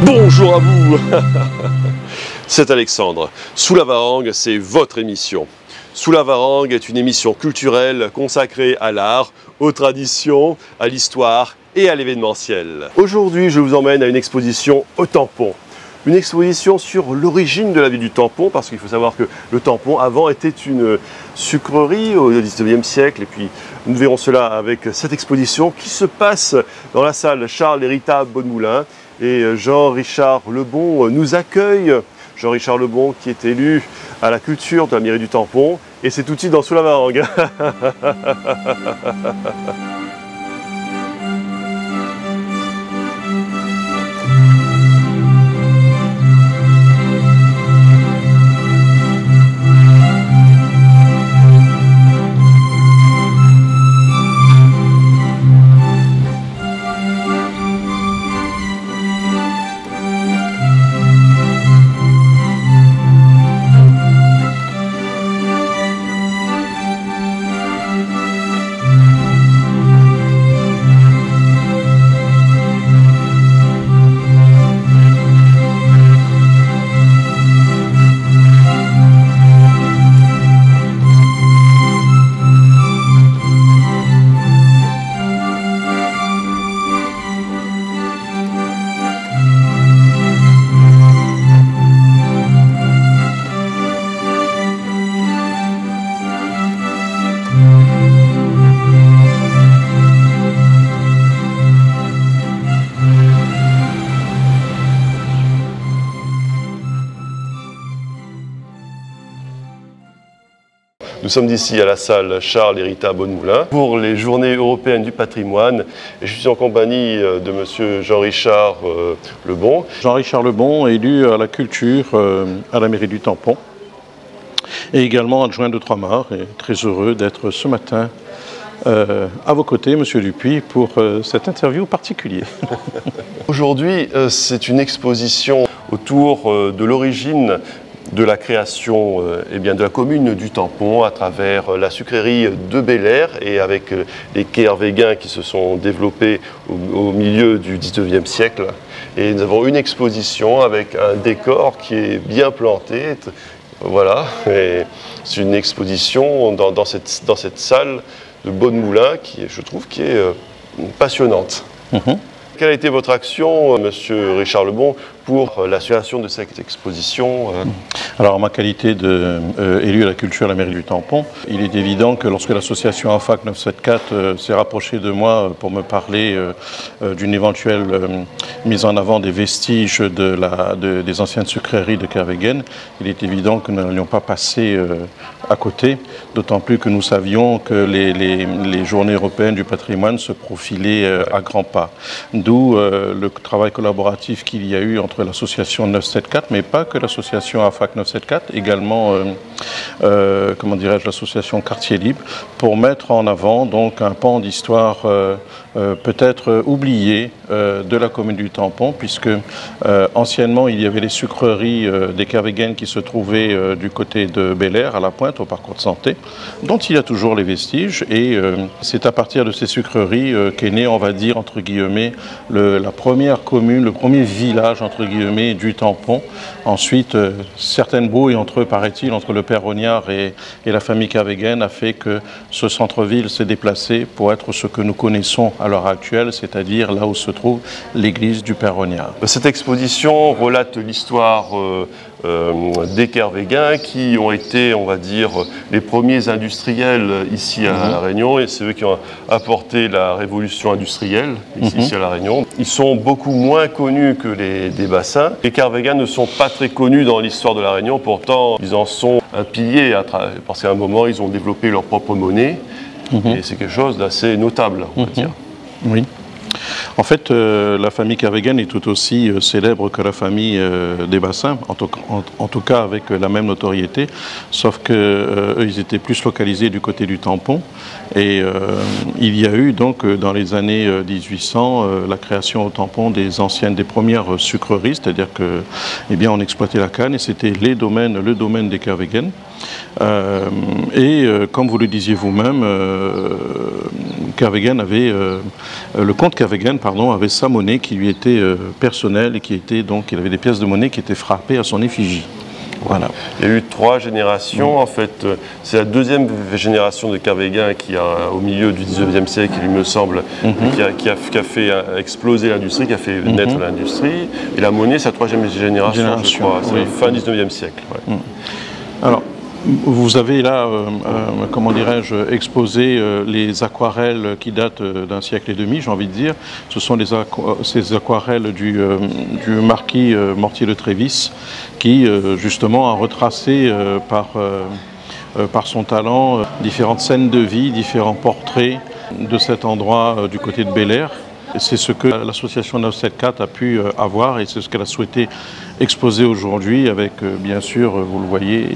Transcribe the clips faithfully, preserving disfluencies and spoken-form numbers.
Bonjour à vous. C'est Alexandre. Sous la Varangue, c'est votre émission. Sous la Varangue est une émission culturelle consacrée à l'art, aux traditions, à l'histoire et à l'événementiel. Aujourd'hui, je vous emmène à une exposition au tampon. Une exposition sur l'origine de la vie du tampon, parce qu'il faut savoir que le tampon avant était une sucrerie au dix-neuvième siècle, et puis nous verrons cela avec cette exposition qui se passe dans la salle Charles et Rita Bonnemoulin, et Jean-Richard Lebon nous accueille. Jean-Richard Lebon qui est élu à la culture de la mairie du Tampon, et c'est tout de suite dans Sous la Varangue. Nous sommes ici à la salle Charles et Rita Bonnemoulin pour les Journées européennes du patrimoine. Et je suis en compagnie de monsieur Jean-Richard euh, Lebon. Jean-Richard Lebon, élu à la culture euh, à la mairie du Tampon et également adjoint de Trois-Mars, et très heureux d'être ce matin euh, à vos côtés, monsieur Dupuis, pour euh, cette interview particulière. Aujourd'hui, euh, c'est une exposition autour euh, de l'origine de la création euh, eh bien, de la commune du Tampon à travers euh, la sucrerie de Bel-Air et avec euh, les quais hervéguins qui se sont développés au, au milieu du dix-neuvième siècle. Et nous avons une exposition avec un décor qui est bien planté. Voilà, c'est une exposition dans, dans, cette, dans cette salle de Bonnemoulin qui, je trouve, qui est euh, passionnante. Mm-hmm. Quelle a été votre action, monsieur Richard Lebon, pour l'association de cette exposition? Alors, en ma qualité d'élu euh, à la culture à la mairie du Tampon, il est évident que lorsque l'association A F A C neuf cent soixante-quatorze euh, s'est rapprochée de moi pour me parler euh, euh, d'une éventuelle euh, mise en avant des vestiges de la, de, des anciennes sucreries de Kervegen, il est évident que nous n'allions pas passer euh, à côté, d'autant plus que nous savions que les, les, les journées européennes du patrimoine se profilaient euh, à grands pas. D'où euh, le travail collaboratif qu'il y a eu entre l'association neuf cent soixante-quatorze, mais pas que l'association A F A C neuf cent soixante-quatorze, également euh, euh, comment dirais-je, l'association Quartier Libre, pour mettre en avant donc un pan d'histoire euh, euh, peut-être oublié euh, de la commune du Tampon, puisque euh, anciennement il y avait les sucreries euh, des Kervegen qui se trouvaient euh, du côté de Bel-Air, à la Pointe, au parcours de santé, dont il y a toujours les vestiges, et euh, c'est à partir de ces sucreries euh, qu'est né, on va dire, entre guillemets, le, la première commune, le premier village, entre guillemets, du Tampon. Ensuite, euh, certaines brouilles entre eux, paraît-il, entre le père Rognard et, et la famille Kervegen a fait que ce centre-ville s'est déplacé pour être ce que nous connaissons à l'heure actuelle, c'est-à-dire là où se trouve l'église du père Rognard. Cette exposition relate l'histoire euh, euh, des Kervegen qui ont été, on va dire, les premiers industriels ici à mm-hmm. La Réunion, et c'est eux qui ont apporté la révolution industrielle ici, mm-hmm. ici à La Réunion. Ils sont beaucoup moins connus que les des bassins. Les Kervegen ne sont pas très connus dans l'histoire de La Réunion, pourtant ils en sont un pilier, parce qu'à un moment ils ont développé leur propre monnaie, mm-hmm. et c'est quelque chose d'assez notable, on va mm-hmm. dire. Oui. En fait, euh, la famille Kervegen est tout aussi euh, célèbre que la famille euh, des Bassins, en tout, en, en tout cas avec euh, la même notoriété, sauf que euh, eux, ils étaient plus localisés du côté du Tampon. Et euh, il y a eu donc dans les années euh, mille huit cents euh, la création au Tampon des anciennes, des premières sucreries, c'est-à-dire que, eh bien, on exploitait la canne et c'était les domaines, le domaine des Kervegen. Euh, et euh, comme vous le disiez vous-même, euh, Kervegen avait, euh, le comte Kervegen, pardon, avait sa monnaie qui lui était euh, personnelle et qui était donc, il avait des pièces de monnaie qui étaient frappées à son effigie. Voilà. Il y a eu trois générations, mmh. en fait. C'est la deuxième génération de Kervegen qui, a, au milieu du dix-neuvième siècle, il me semble, mmh. qui, a, qui, a, qui a fait exploser l'industrie, qui a fait mmh. naître l'industrie. Et la monnaie, c'est la troisième génération, génération je crois. C'est oui. fin dix-neuvième siècle. Ouais. Mmh. Alors, vous avez là, euh, euh, comment dirais-je, exposé euh, les aquarelles qui datent euh, d'un siècle et demi, j'ai envie de dire. Ce sont les aqu ces aquarelles du, euh, du marquis euh, Mortier de Trévis, qui euh, justement a retracé euh, par, euh, euh, par son talent euh, différentes scènes de vie, différents portraits de cet endroit euh, du côté de Bel-Air. C'est ce que l'association neuf cent soixante-quatorze a pu avoir et c'est ce qu'elle a souhaité exposer aujourd'hui avec, bien sûr, vous le voyez,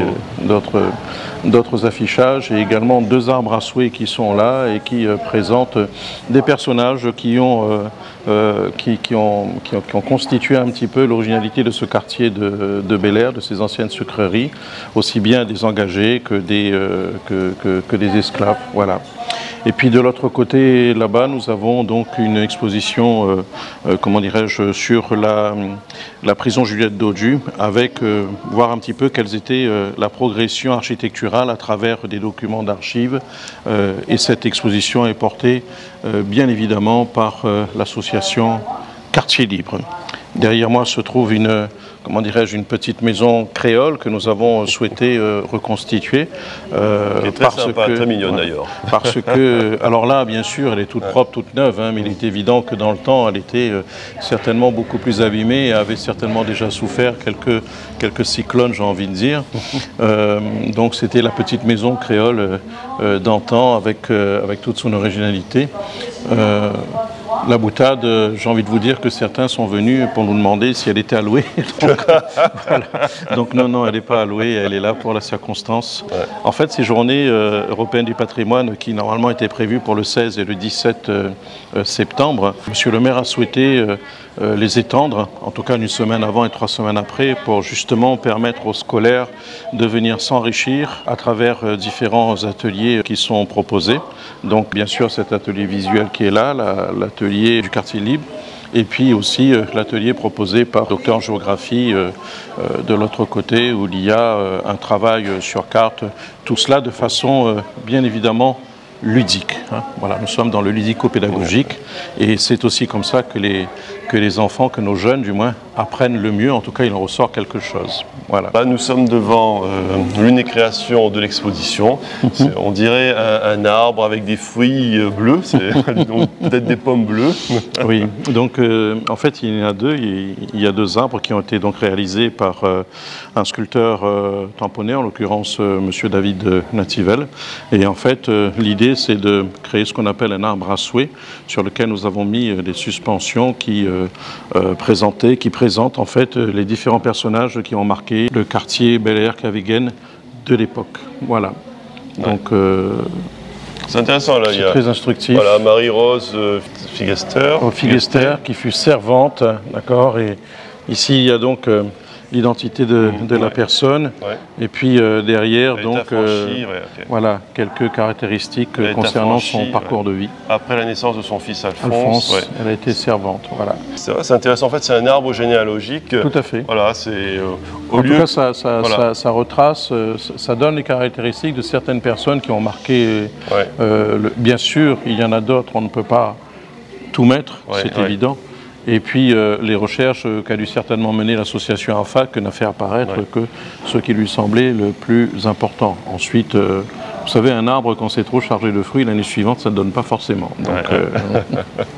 d'autres affichages et également deux arbres à souhait qui sont là et qui euh, présentent des personnages qui ont, euh, euh, qui, qui, ont, qui, ont, qui ont constitué un petit peu l'originalité de ce quartier de, de Bel-Air, de ces anciennes sucreries, aussi bien des engagés que des, euh, que, que, que des esclaves. Voilà. Et puis de l'autre côté, là-bas, nous avons donc une exposition, euh, euh, comment dirais-je, sur la, la prison Juliette Dodu, avec euh, voir un petit peu quelles étaient euh, la progression architecturale à travers des documents d'archives. Euh, et cette exposition est portée, euh, bien évidemment, par euh, l'association Quartier Libre. Derrière moi se trouve une, comment dirais-je, une petite maison créole que nous avons souhaité euh, reconstituer. Euh, qui est très parce sympa, que, très mignonne ouais, d'ailleurs. Parce que, alors là, bien sûr, elle est toute propre, toute neuve, hein, mais il est évident que dans le temps, elle était euh, certainement beaucoup plus abîmée et avait certainement déjà souffert quelques, quelques cyclones, j'ai envie de dire. euh, donc c'était la petite maison créole euh, d'antan avec, euh, avec toute son originalité. Euh, La boutade, j'ai envie de vous dire que certains sont venus pour nous demander si elle était allouée. Donc, voilà. Donc non, non, elle n'est pas allouée, elle est là pour la circonstance. Ouais. En fait, ces journées euh, européennes du patrimoine qui normalement étaient prévues pour le seize et le dix-sept euh, septembre, Monsieur le maire a souhaité euh, euh, les étendre, en tout cas une semaine avant et trois semaines après, pour justement permettre aux scolaires de venir s'enrichir à travers euh, différents ateliers qui sont proposés. Donc bien sûr cet atelier visuel qui est là, l'atelier du quartier libre, et puis aussi euh, l'atelier proposé par le docteur en géographie euh, euh, de l'autre côté, où il y a euh, un travail euh, sur carte, tout cela de façon euh, bien évidemment ludique. Hein. Voilà, nous sommes dans le ludico-pédagogique et c'est aussi comme ça que les, que les enfants, que nos jeunes du moins, apprennent le mieux. En tout cas, il en ressort quelque chose. Voilà. Là, nous sommes devant euh, l'une des créations de l'exposition. On dirait un, un arbre avec des fruits euh, bleus, peut-être des pommes bleues. Oui, donc euh, en fait, il y en a deux. Il, il y a deux arbres qui ont été donc réalisés par euh, un sculpteur euh, tamponné, en l'occurrence euh, Monsieur David Nativel. Et en fait, euh, l'idée, c'est de créer ce qu'on appelle un arbre à souhait, sur lequel nous avons mis euh, des suspensions qui euh, euh, présentaient, qui présentent en fait euh, les différents personnages qui ont marqué le quartier Bel-Air Kervegen de l'époque. Voilà. Ouais. Donc euh, c'est intéressant là. C'est très instructif. Voilà, Marie-Rose euh, Figester. Oh, Figester, qui fut servante, d'accord. Et ici il y a donc euh, l'identité de, de ouais. la personne, ouais. et puis euh, derrière, donc, euh, ouais, okay. voilà, quelques caractéristiques euh, concernant son parcours ouais. de vie. Après la naissance de son fils Alphonse, Alphonse ouais. elle a été servante, voilà. C'est intéressant, en fait, c'est un arbre généalogique. Tout à fait. Voilà, c'est euh, au en lieu... tout cas, ça, ça, voilà. ça, ça retrace, euh, ça donne les caractéristiques de certaines personnes qui ont marqué. Ouais. Euh, le, bien sûr, il y en a d'autres, on ne peut pas tout mettre, ouais, c'est ouais. évident. Et puis euh, les recherches euh, qu'a dû certainement mener l'association AFAC n'a fait apparaître ouais. que ce qui lui semblait le plus important. Ensuite, euh, vous savez, un arbre, quand c'est trop chargé de fruits, l'année suivante, ça ne donne pas forcément. Donc, ouais. euh,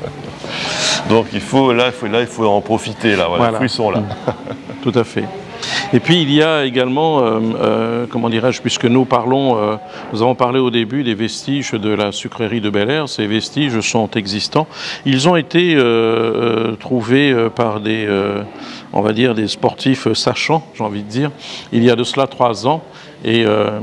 Donc il faut, là, il faut, là, il faut en profiter. Là, voilà, voilà. Les fruits sont là. Tout à fait. Et puis il y a également, euh, euh, comment dirais-je, puisque nous parlons, euh, nous avons parlé au début des vestiges de la sucrerie de Bel-Air, ces vestiges sont existants. Ils ont été euh, euh, trouvés par des, euh, on va dire, des sportifs sachants, j'ai envie de dire, il y a de cela trois ans, et, euh,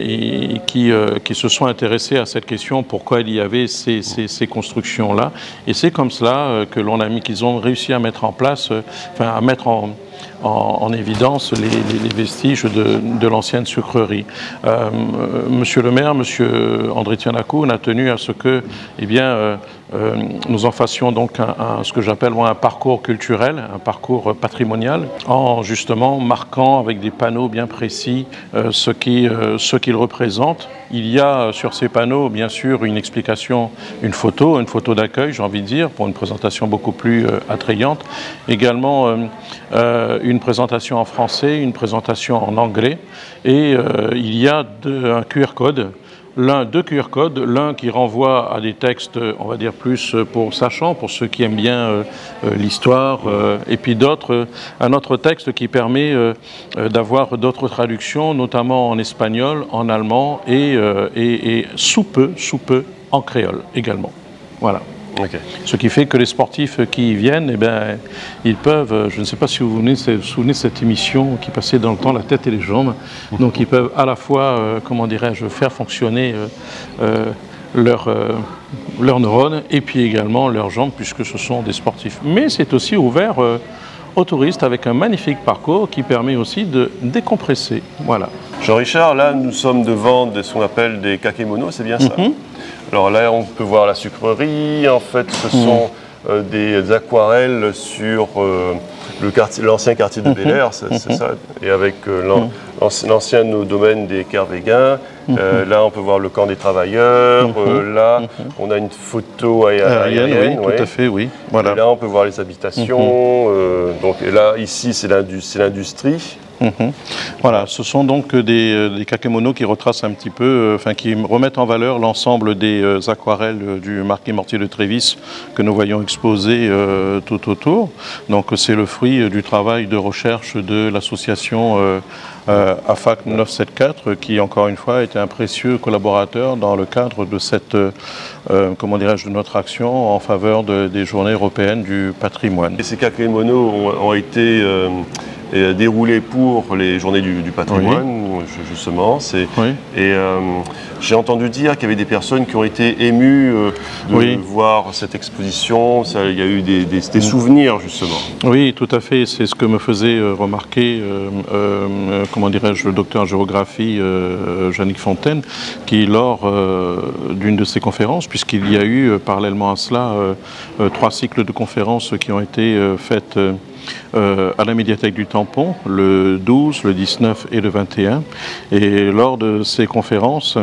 et qui, euh, qui se sont intéressés à cette question, pourquoi il y avait ces, ces, ces constructions-là. Et c'est comme cela euh, que l'on a mis, qu'ils ont réussi à mettre en place, euh, enfin à mettre en, en, en évidence les, les, les vestiges de, de l'ancienne sucrerie. Euh, monsieur le maire, monsieur André Tianakoun a tenu à ce que, eh bien, euh, euh, nous en fassions donc un, un, ce que j'appelle moi un parcours culturel, un parcours patrimonial, en justement marquant avec des panneaux bien précis euh, ce qui, euh, ce qu'ils représentent. Il y a sur ces panneaux, bien sûr, une explication, une photo, une photo d'accueil, j'ai envie de dire, pour une présentation beaucoup plus euh, attrayante. Également, euh, euh, une présentation en français, une présentation en anglais. Et euh, il y a de, un Q R code, l'un, deux Q R codes, l'un qui renvoie à des textes, on va dire, plus pour sachants, pour ceux qui aiment bien euh, euh, l'histoire, euh, et puis d'autres, euh, un autre texte qui permet euh, euh, d'avoir d'autres traductions, notamment en espagnol, en allemand et, euh, et, et sous peu, sous peu, en créole également. Voilà. Okay. Ce qui fait que les sportifs qui y viennent, eh bien, ils peuvent, je ne sais pas si vous vous souvenez de cette émission qui passait dans le temps, La tête et les jambes, donc ils peuvent à la fois, euh, comment dirais-je, faire fonctionner euh, euh, leurs euh, leur neurones et puis également leurs jambes, puisque ce sont des sportifs. Mais c'est aussi ouvert euh, aux touristes avec un magnifique parcours qui permet aussi de décompresser. Voilà. Jean-Richard, là nous sommes devant ce qu'on appelle des kakémonos, c'est bien ça? Mm-hmm. Alors là, on peut voir la sucrerie. En fait, ce sont euh, des, des aquarelles sur euh, l'ancien quartier de Bel-Air, c'est mm-hmm. ça. Et avec euh, l'ancien domaine des Kervéguins. Mm-hmm. euh, là, on peut voir le camp des travailleurs. Mm-hmm. euh, là, mm-hmm. on a une photo aérienne. aérienne oui, ouais. Tout à fait, oui. Voilà. Et là, on peut voir les habitations. Mm-hmm. euh, donc, et là, ici, c'est l'industrie. Mmh. Voilà, ce sont donc des, des kakémonos qui retracent un petit peu, euh, enfin qui remettent en valeur l'ensemble des euh, aquarelles euh, du Marquis Mortier de Trévis que nous voyons exposées euh, tout autour. Donc c'est le fruit euh, du travail de recherche de l'association euh, euh, A F A C neuf cent soixante-quatre qui, encore une fois, était un précieux collaborateur dans le cadre de cette, euh, comment dirais-je, de notre action en faveur de, des Journées européennes du patrimoine. Et ces kakémonos ont, ont été euh... Et déroulé pour les journées du, du patrimoine, oui. justement. Oui. Et euh, j'ai entendu dire qu'il y avait des personnes qui ont été émues euh, de oui. voir cette exposition. Ça, il y a eu des, des, des souvenirs, justement. Oui, tout à fait. C'est ce que me faisait euh, remarquer, euh, euh, comment dirais-je, le docteur en géographie, euh, Yannick Fontaine, qui, lors euh, d'une de ses conférences, puisqu'il y a eu, euh, parallèlement à cela, euh, euh, trois cycles de conférences qui ont été euh, faites euh, Euh, à la médiathèque du Tampon, le douze, le dix-neuf et le vingt et un. Et lors de ces conférences,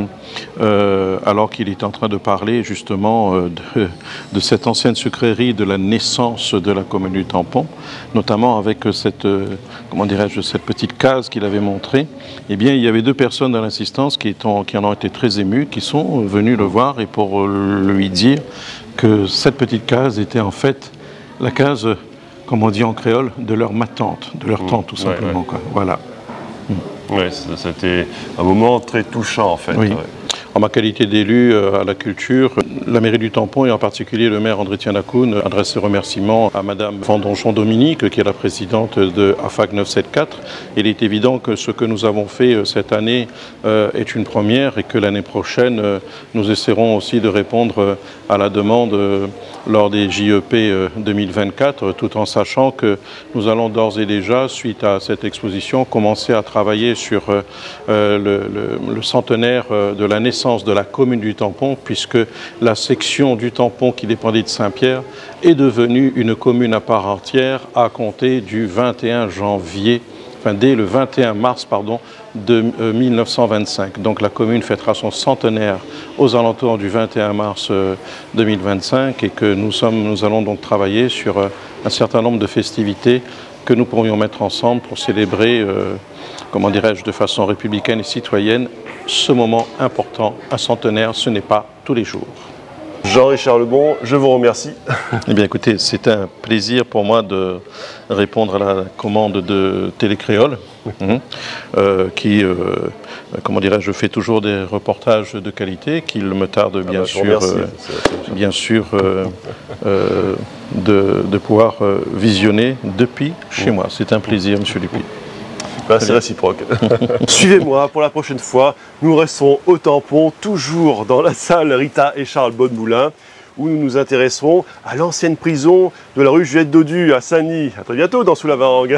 euh, alors qu'il est en train de parler justement euh, de, de cette ancienne sucrerie, de la naissance de la commune du Tampon, notamment avec cette, euh, comment dirais-je, cette petite case qu'il avait montrée, eh bien, il y avait deux personnes dans l'assistance qui, qui en ont été très émues, qui sont venues le voir et pour lui dire que cette petite case était en fait la case, comme on dit en créole, de leur ma tante, de leur tante tout simplement. Ouais, ouais. Quoi. Voilà. Oui, c'était un moment très touchant en fait. Oui. Ouais. En ma qualité d'élu à la culture, la mairie du Tampon et en particulier le maire André Tianakoun adresse ses remerciements à Madame Vendonchon-Dominique, qui est la présidente de A F A C neuf cent soixante-quatre. Il est évident que ce que nous avons fait cette année est une première et que l'année prochaine, nous essaierons aussi de répondre à la demande lors des J E P deux mille vingt-quatre, tout en sachant que nous allons d'ores et déjà, suite à cette exposition, commencer à travailler sur euh, le, le, le centenaire de la naissance de la commune du Tampon, puisque la section du Tampon qui dépendait de Saint-Pierre est devenue une commune à part entière à compter du vingt et un janvier, enfin dès le vingt et un mars, pardon, de euh, mille neuf cent vingt-cinq. Donc la commune fêtera son centenaire aux alentours du vingt et un mars euh, deux mille vingt-cinq et que nous, sommes, nous allons donc travailler sur euh, un certain nombre de festivités que nous pourrions mettre ensemble pour célébrer, euh, comment dirais-je, de façon républicaine et citoyenne, ce moment important, un centenaire, ce n'est pas tous les jours. Jean et Charles Bon, je vous remercie. Eh bien écoutez, c'est un plaisir pour moi de répondre à la commande de Télécréole, mmh, euh, qui, euh, comment dirais-je, fait toujours des reportages de qualité, qu'il me tarde bien ah bah, sûr, euh, bien sûr euh, euh, de, de pouvoir euh, visionner depuis chez moi. C'est un plaisir, Monsieur Dupuis. Ben, c'est réciproque. Suivez-moi pour la prochaine fois. Nous restons au tampon, toujours dans la salle Rita et Charles Bonnemoulin, où nous nous intéresserons à l'ancienne prison de la rue Juliette Dodu à Saint-Denis. À très bientôt dans Sous la Varangue.